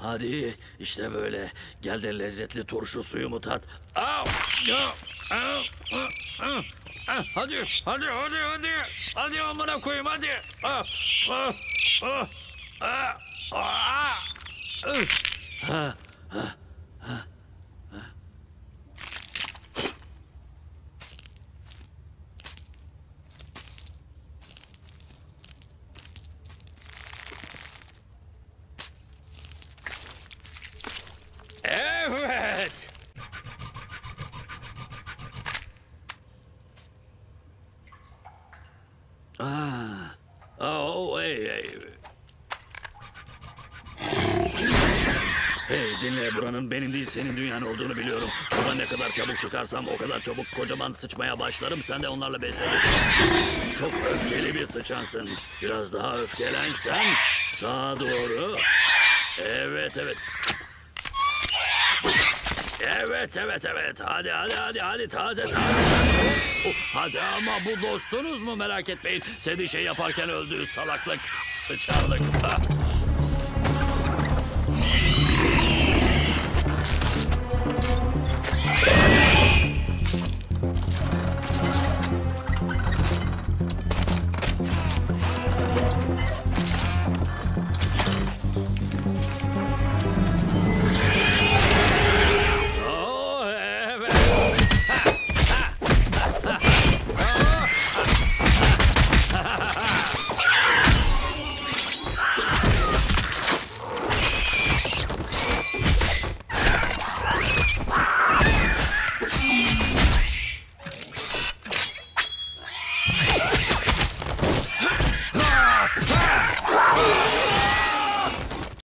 Hadi işte böyle. Gel de lezzetli turşu suyumu tat. Au! Ya! Au! Hadi, hadi, hadi, hadi. Hadi amına koyayım hadi. Ah, ah, ah, ah, ah. Ah, ah, ah. Evet. Hey. Hey dinle, buranın benim değil senin dünyan olduğunu biliyorum. Buradan ne kadar çabuk çıkarsam o kadar çabuk kocaman sıçmaya başlarım. Sen de onlarla beslenirsin. Çok öfkeli bir sıçansın. Biraz daha öfkelensen sağa doğru. Evet. Evet. Hadi taze. Hadi ama bu dostunuz mu, merak etmeyin. Seni şey yaparken öldü, salaklık, sıçarlık.